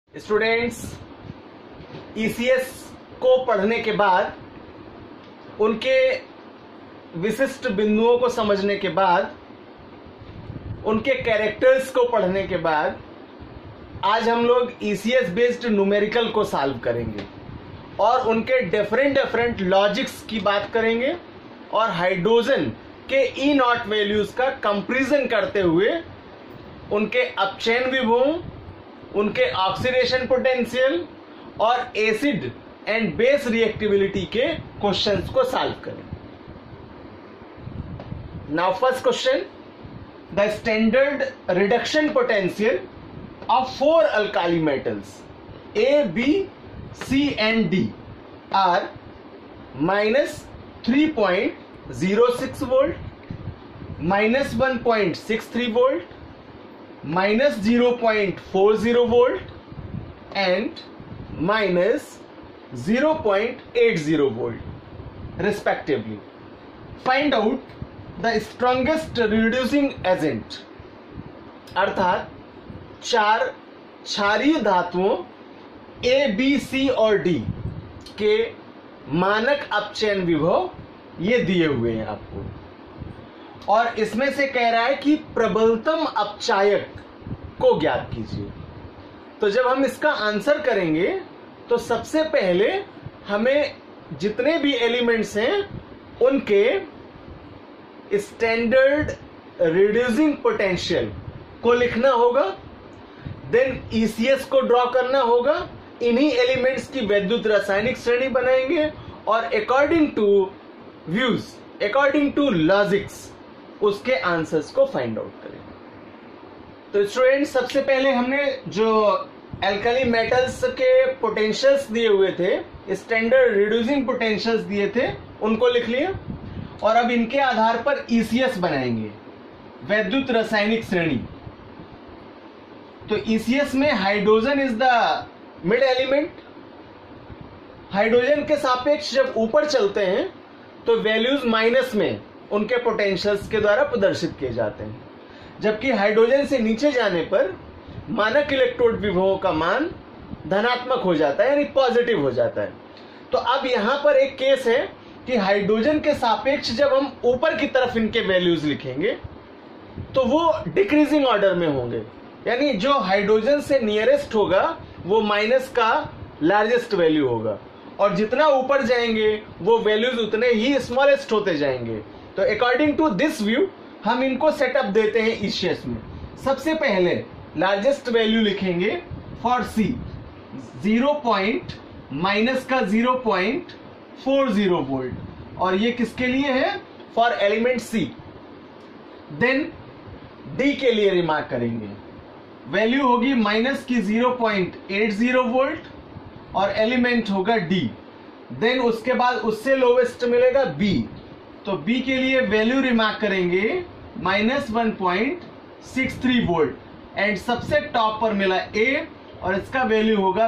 Students, ECS को पढ़ने के बाद, उनके विशिष्ट बिंदुओं को समझने के बाद, उनके कैरेक्टर्स को पढ़ने के बाद आज हम लोग ईसीएस बेस्ड न्यूमेरिकल को सॉल्व करेंगे और उनके डिफरेंट लॉजिक्स की बात करेंगे और हाइड्रोजन के ई नॉट वैल्यूज का कंपैरिजन करते हुए उनके अपचयन विभवों, उनके ऑक्सीडेशन पोटेंशियल और एसिड एंड बेस रिएक्टिविटी के क्वेश्चंस को सॉल्व करें। Now first question, the standard reduction potential of 4 alkali metals A, B, C and D are minus 3.06 volt, minus 1.63 volt, minus 0.40 volt and minus 0.80 volt respectively. Find out the strongest reducing agent, अर्थात चार क्षारीय धातुओं ए, B, सी और D के मानक अपचयन विभव ये दिए हुए हैं आपको, और इसमें से कह रहा है कि प्रबलतम अपचायक को ज्ञात कीजिए। तो जब हम इसका आंसर करेंगे तो सबसे पहले हमें जितने भी एलिमेंट्स हैं उनके स्टैंडर्ड रिड्यूसिंग पोटेंशियल को लिखना होगा, देन ईसीएस को ड्रॉ करना होगा, इन्हीं एलिमेंट्स की वैद्युत रासायनिक श्रेणी बनाएंगे और according to views, according to logics उसके आंसर्स को फाइंड आउट करेंगे। तो स्टूडेंट्स, सबसे पहले हमने जो एल्कली मेटल्स के पोटेंशियल्स दिए हुए थे, स्टैंडर्ड रिड्यूसिंग पोटेंशियल्स दिए थे, उनको लिख लिया और अब इनके आधार पर ईसीएस बनाएंगे, वैद्युत रासायनिक श्रेणी। तो ईसीएस में hydrogen is the mid element. Hydrogen के सापेक्ष जब ऊपर चलते हैं तो वैल्यूज माइनस में उनके पोटेंशियल्स के द्वारा प्रदर्शित किए जाते हैं, जबकि हाइड्रोजन से नीचे जाने पर मानक इलेक्ट्रोड विभवों का मान धनात्मक हो जाता है, यानी पॉजिटिव हो जाता है। तो अब यहां पर एक केस है कि हाइड्रोजन के सापेक्ष जब हम ऊपर की तरफ इनके वैल्यूज लिखेंगे तो वो डिक्रीजिंग ऑर्डर में होंगे, यानी जो हाइड्रोजन से नियरेस्ट होगा वो माइनस का लार्जेस्ट वैल्यू होगा और जितना ऊपर जाएंगे वो वैल्यूज उतने ही स्मॉलेस्ट होते जाएंगे। तो अकॉर्डिंग टू दिस व्यू हम इनको सेटअप देते हैं ईसीएस में। सबसे पहले लार्जेस्ट वैल्यू लिखेंगे फॉर सी, 0.-0.40 वोल्ट, और ये किसके लिए है? For element C. Then D के लिए रिमार्क करेंगे, वैल्यू होगी माइनस की 0.80 वोल्ट और एलिमेंट होगा डी। देन उसके बाद उससे लोवेस्ट मिलेगा बी, तो बी के लिए वैल्यू रिमार्क करेंगे माइनस 1.63 वोल्ट एंड सबसे टॉप पर मिला ए और इसका वैल्यू होगा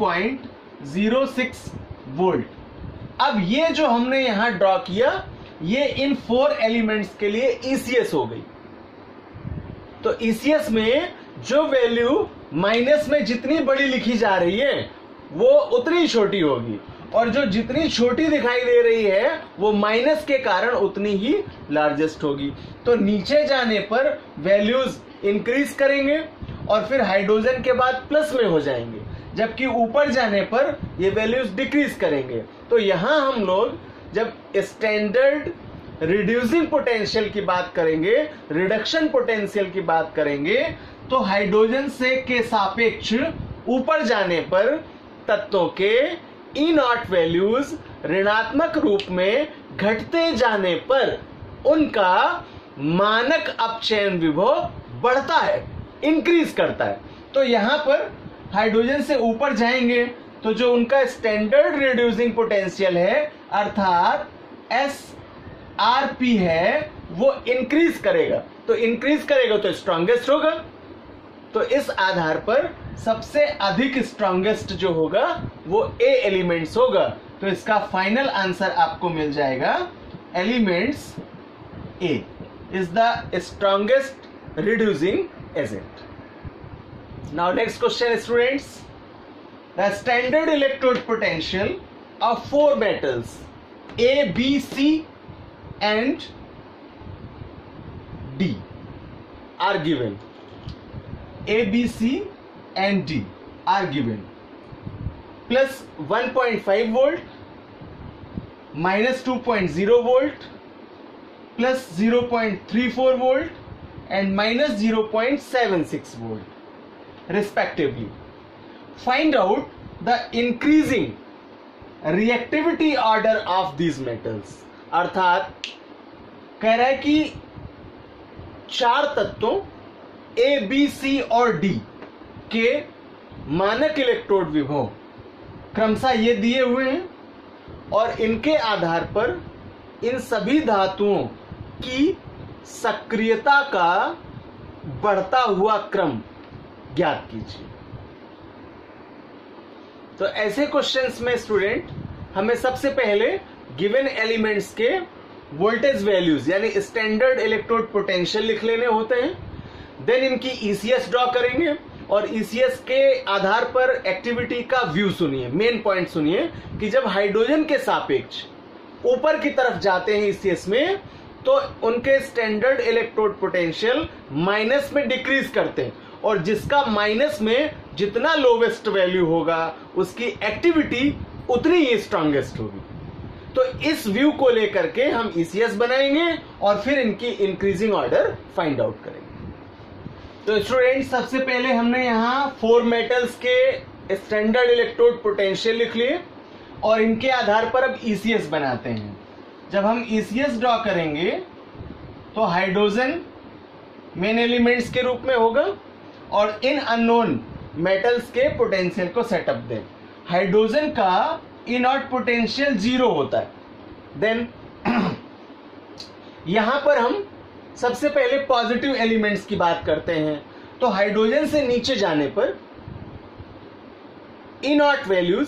3.06 वोल्ट। अब ये जो हमने यहां ड्रॉ किया ये इन 4 एलिमेंट्स के लिए ईसीएस हो गई। तो ईसीएस में जो वैल्यू माइनस में जितनी बड़ी लिखी जा रही है वो उतनी छोटी होगी और जो जितनी छोटी दिखाई दे रही है वो माइनस के कारण उतनी ही लार्जेस्ट होगी। तो नीचे जाने पर वैल्यूज इंक्रीज करेंगे और फिर हाइड्रोजन के बाद प्लस में हो जाएंगे, जबकि ऊपर जाने पर ये वैल्यूज डिक्रीज करेंगे। तो यहां हम लोग जब स्टैंडर्ड रिड्यूसिंग पोटेंशियल की बात करेंगे, रिडक्शन पोटेंशियल की बात करेंगे, तो हाइड्रोजन से के सापेक्ष ऊपर जाने पर तत्वों के ई नॉट वैल्यूज ऋणात्मक रूप में घटते जाने पर उनका मानक अपचयन विभव बढ़ता है, इंक्रीज करता है। तो यहां पर हाइड्रोजन से ऊपर जाएंगे तो जो उनका स्टैंडर्ड रिड्यूसिंग पोटेंशियल है अर्थात SRP है वो इंक्रीज करेगा। तो इंक्रीज करेगा तो स्ट्रॉन्गेस्ट होगा। तो इस आधार पर सबसे अधिक स्ट्रॉन्गेस्ट जो होगा वो ए एलिमेंट्स होगा। तो इसका फाइनल आंसर आपको मिल जाएगा elements A is the strongest reducing agent. Now next question students, the standard electrode potential of 4 metals A, B, C and D are given. A, B, C and D are given. Plus 1.5 volt, minus 2.0 volt, plus 0.34 volt and minus 0.76 volt respectively. Find out the increasing reactivity order of these metals. अर्थात कह रहा है कि 4 तत्वों A, B, C और D के मानक electrode विभव क्रमशः ये दिए हुए हैं और इनके आधार पर इन सभी धातुओं की सक्रियता का बढ़ता हुआ क्रम ज्ञात कीजिए। तो ऐसे क्वेश्चंस में स्टूडेंट हमें सबसे पहले गिवन एलिमेंट्स के वोल्टेज वैल्यूज यानी स्टैंडर्ड इलेक्ट्रोड पोटेंशियल लिख लेने होते हैं। देन इनकी ईसीएस ड्रॉ करेंगे और ईसीएस के आधार पर एक्टिविटी का व्यू सुनिए, मेन पॉइंट सुनिए कि जब हाइड्रोजन के सापेक्ष ऊपर की तरफ जाते हैं ईसीएस में तो उनके स्टैंडर्ड इलेक्ट्रोड पोटेंशियल माइनस में डिक्रीज करते हैं और जिसका माइनस में जितना लोवेस्ट वैल्यू होगा उसकी एक्टिविटी उतनी ही स्ट्रांगेस्ट होगी। तो इस व्यू को लेकर के हम ईसीएस बनाएंगे और फिर इनकी इंक्रीजिंग ऑर्डर फाइंड आउट करेंगे। तो स्टूडेंट सबसे पहले हमने यहां 4 मेटल्स के स्टैंडर्ड इलेक्ट्रोड पोटेंशियल लिख लिए और इनके आधार पर अब ईसीएस बनाते हैं। जब हम ईसीएस ड्रॉ करेंगे तो हाइड्रोजन मेन एलिमेंट्स के रूप में होगा और इन अननोन मेटल्स के पोटेंशियल को सेटअप दें। हाइड्रोजन का इनॉट पोटेंशियल 0 होता है। देन यहां पर हम सबसे पहले पॉजिटिव एलिमेंट्स की बात करते हैं। तो हाइड्रोजन से नीचे जाने पर इनॉट वैल्यूज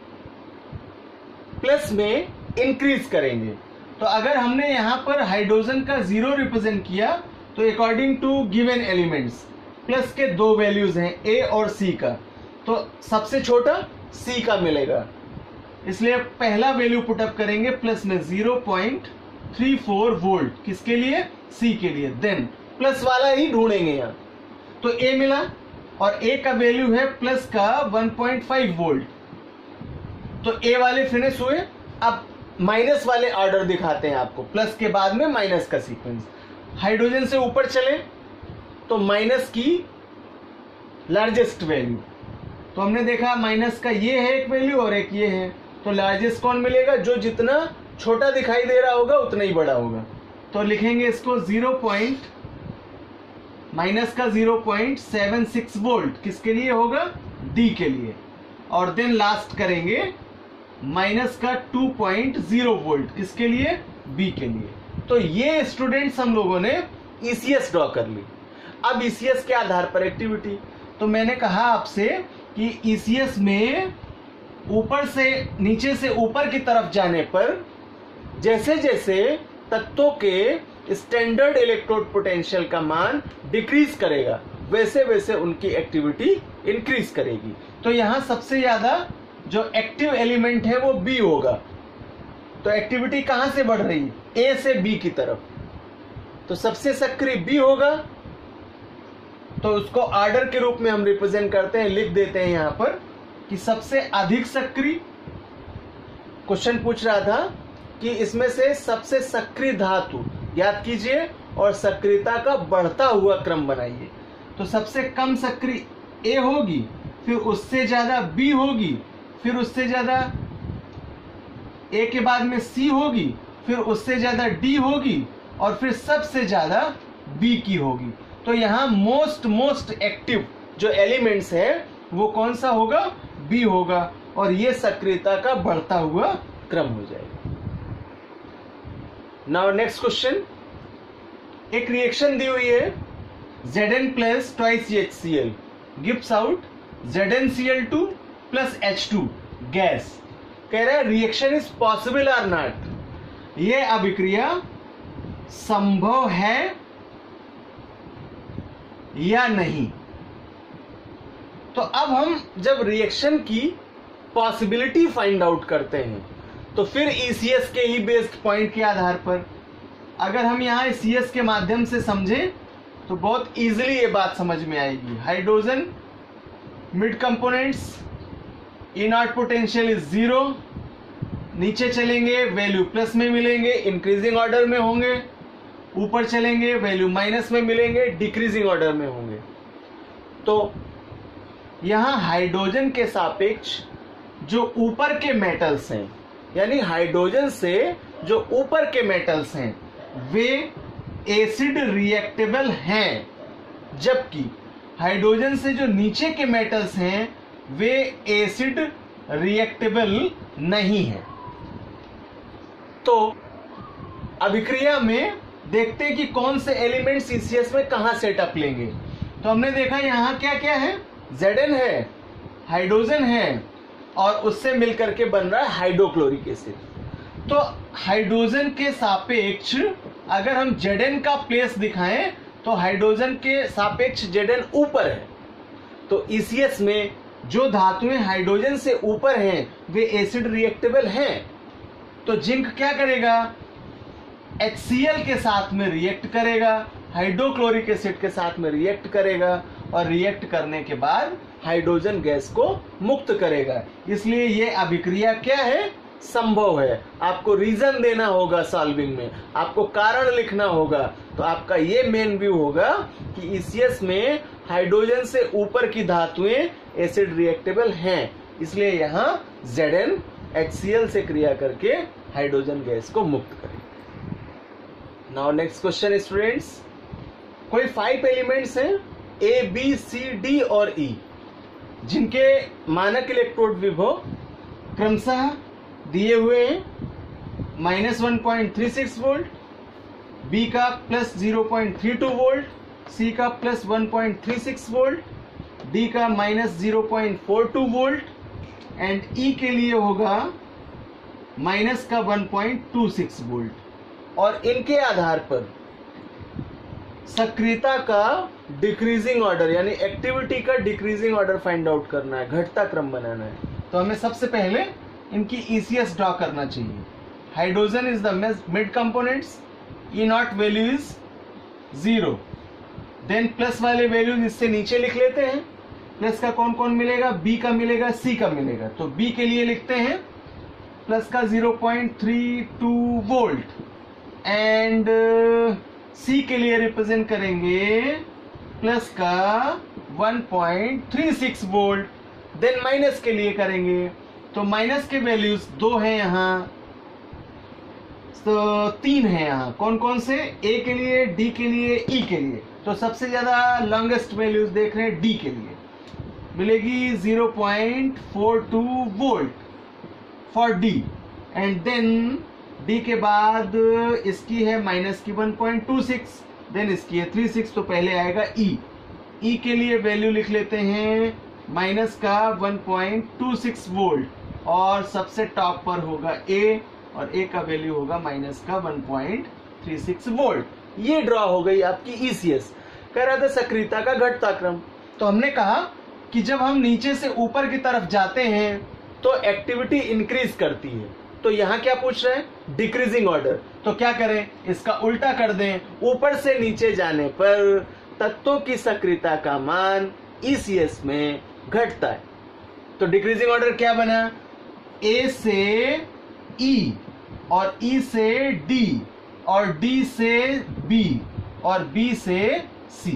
प्लस में इंक्रीज करेंगे। तो अगर हमने यहां पर हाइड्रोजन का 0 रिप्रेजेंट किया तो according to given elements plus के 2 वैल्यूज हैं ए और सी का, तो सबसे छोटा सी का मिलेगा, इसलिए पहला वैल्यू पुटअप करेंगे प्लस में 0.34 वोल्ट किसके लिए, सी के लिए। देन प्लस वाला ही ढूंढेंगे यहां, तो ए मिला और ए का वैल्यू है प्लस का 1.5 वोल्ट, तो ए वाले फिनिश हुए। अब माइनस वाले ऑर्डर दिखाते हैं आपको, प्लस के बाद में माइनस का सीक्वेंस। हाइड्रोजन से ऊपर चले तो माइनस की लार्जेस्ट वैल्यू, तो हमने देखा माइनस का ये है एक वैल्यू और एक ये है, तो लार्जेस्ट कौन मिलेगा, जो जितना छोटा दिखाई दे रहा होगा उतना ही बड़ा होगा। तो लिखेंगे इसको माइनस का 0.76 वोल्ट किसके लिए होगा, डी के लिए। और देन लास्ट करेंगे माइनस का 2.0 वोल्ट किसके लिए, बी के लिए। तो ये स्टूडेंट्स हम लोगों ने ईसीएस ड्रॉ कर ली। अब ईसीएस के आधार पर एक्टिविटी, तो मैंने कहा आपसे कि ईसीएस में ऊपर से नीचे से ऊपर की तरफ जाने पर जैसे जैसे तत्वों के स्टैंडर्ड इलेक्ट्रोड पोटेंशियल का मान डिक्रीज करेगा वैसे वैसे उनकी एक्टिविटी इंक्रीज करेगी। तो यहां सबसे ज्यादा जो एक्टिव एलिमेंट है वो बी होगा, तो एक्टिविटी कहां से बढ़ रही है, ए से बी की तरफ, तो सबसे सक्रिय बी होगा। तो उसको ऑर्डर के रूप में हम रिप्रेजेंट करते हैं, लिख देते हैं यहां पर कि सबसे अधिक सक्रिय, क्वेश्चन पूछ रहा था कि इसमें से सबसे सक्रिय धातु याद कीजिए और सक्रियता का बढ़ता हुआ क्रम बनाइए। तो सबसे कम सक्रिय ए होगी, फिर उससे ज्यादा बी होगी, फिर उससे ज्यादा ए के बाद में सी होगी, फिर उससे ज्यादा डी होगी और फिर सबसे ज्यादा बी की होगी। तो यहां मोस्ट एक्टिव जो एलिमेंट्स है वो कौन सा होगा, बी होगा, और ये सक्रियता का बढ़ता हुआ क्रम हो जाएगा। नाउ नेक्स्ट क्वेश्चन, एक रिएक्शन दी हुई है Zn plus twice HCl gives out ZnCl2 plus H2 gas. कह रहा है रिएक्शन इज पॉसिबल और नॉट, ये अभिक्रिया संभव है या नहीं। तो अब हम जब रिएक्शन की पॉसिबिलिटी फाइंड आउट करते हैं तो फिर ईसीएस के ही बेस्ड पॉइंट के आधार पर अगर हम यहाँ सीएस के माध्यम से समझें तो बहुत इजीली ये बात समझ में आएगी। Hydrogen mid components, E naught potential is 0, नीचे चलेंगे वैल्यू प्लस में मिलेंगे, इंक्रीजिंग ऑर्डर में होंगे, ऊपर चलेंगे वैल्यू माइनस में मिलेंगे, डिक्रीजिंग ऑर्डर में होंगे। तो यहां हाइड्रोजन के सापेक्ष जो ऊपर के मेटल्स हैं, यानी हाइड्रोजन से जो ऊपर के मेटल्स हैं वे एसिड रिएक्टेबल हैं, जबकि हाइड्रोजन से जो नीचे के मेटल्स हैं वे एसिड रिएक्टेबल नहीं है। तो अभिक्रिया में देखते हैं कि कौन से एलिमेंट्स ईसीएस में कहां सेटअप लेंगे। तो हमने देखा यहां क्या क्या है, Zn है, हाइड्रोजन है और उससे मिलकर के बन रहा है हाइड्रोक्लोरिक एसिड। तो हाइड्रोजन के सापेक्ष अगर हम Zn का प्लेस दिखाएं तो हाइड्रोजन के सापेक्ष Zn ऊपर है। तो ईसीएस में जो धातुएं हाइड्रोजन से ऊपर हैं वे एसिड रिएक्टेबल हैं। तो जिंक क्या करेगा, HCl के साथ में रिएक्ट करेगा, हाइड्रोक्लोरिक एसिड के साथ में रिएक्ट करेगा और रिएक्ट करने के बाद हाइड्रोजन गैस को मुक्त करेगा। इसलिए ये अभिक्रिया क्या है, संभव है। आपको रीजन देना होगा सॉल्विंग में, आपको कारण लिखना होगा। तो आपका ये मेन व्यू होगा कि ईसीएस में हाइड्रोजन से ऊपर की धातुएं एसिड रिएक्टेबल हैं, इसलिए यहां Zn HCl से क्रिया करके हाइड्रोजन गैस को मुक्त करेगा। नाउ नेक्स्ट क्वेश्चन स्टूडेंट्स, कोई 5 एलिमेंट्स हैं A, B, C, D और E जिनके मानक इलेक्ट्रोड विभव क्रमशः दिए हुए हैं -1.36 वोल्ट, B का +0.32 वोल्ट, C का +1.36 वोल्ट, D का -0.42 वोल्ट एंड E के लिए होगा माइनस का 1.26 वोल्ट। और इनके आधार पर सक्रियता का डिक्रीजिंग ऑर्डर यानी एक्टिविटी का डिक्रीजिंग ऑर्डर फाइंड आउट करना है, घटता क्रम बनाना है। तो हमें सबसे पहले इनकी ईसीएस ड्रॉ करना चाहिए। Hydrogen is the mid components, E naught value is 0, then plus वाले वैल्यूज इससे नीचे लिख लेते हैं। प्लस का कौन कौन मिलेगा, बी का मिलेगा, सी का मिलेगा। तो बी के लिए लिखते हैं प्लस का 0.32 वोल्ट एंड सी के लिए रिप्रेजेंट करेंगे प्लस का 1.36 वोल्ट। देन माइनस के लिए करेंगे तो माइनस के वैल्यूज 2 हैं यहाँ, तो 3 है यहाँ। कौन कौन से, ए के लिए, डी के लिए, ई के लिए। तो सबसे ज्यादा लॉन्गेस्ट वैल्यूज देख रहे हैं डी के लिए, मिलेगी 0.42 volt for D. And then D के बाद इसकी है माइनस की 1.26, देन इसकी है 36, तो पहले आएगा ई। ई के लिए वैल्यू लिख लेते हैं माइनस का 1.26 वोल्ट और सबसे टॉप पर होगा ए और ए का वैल्यू होगा माइनस का 1.36 वोल्ट। ये ड्रॉ हो गई आपकी ईसीएस। कह रहा था सक्रियता का घटता क्रम। तो हमने कहा कि जब हम नीचे से ऊपर की तरफ जाते हैं तो एक्टिविटी इंक्रीज करती है। तो यहां क्या पूछ रहे हैं, डिक्रीजिंग ऑर्डर। तो क्या करें, इसका उल्टा कर दें, ऊपर से नीचे जाने पर तत्वों की सक्रियता का मान ईसीएस में घटता है। तो डिक्रीजिंग ऑर्डर क्या बना, ए से ई और ई से डी और डी से बी और बी से सी।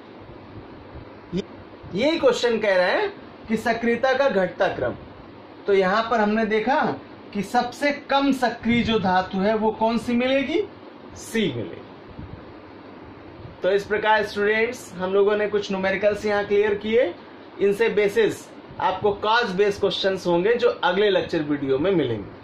यही क्वेश्चन कह रहा है कि सक्रियता का घटता क्रम। तो यहां पर हमने देखा कि सबसे कम सक्रिय जो धातु है वो कौन सी मिलेगी, सी मिलेगी। तो इस प्रकार स्टूडेंट्स हम लोगों ने कुछ न्यूमेरिकल्स यहां क्लियर किए। इनसे बेसिस आपको कॉज बेस्ड क्वेश्चंस होंगे जो अगले लेक्चर वीडियो में मिलेंगे।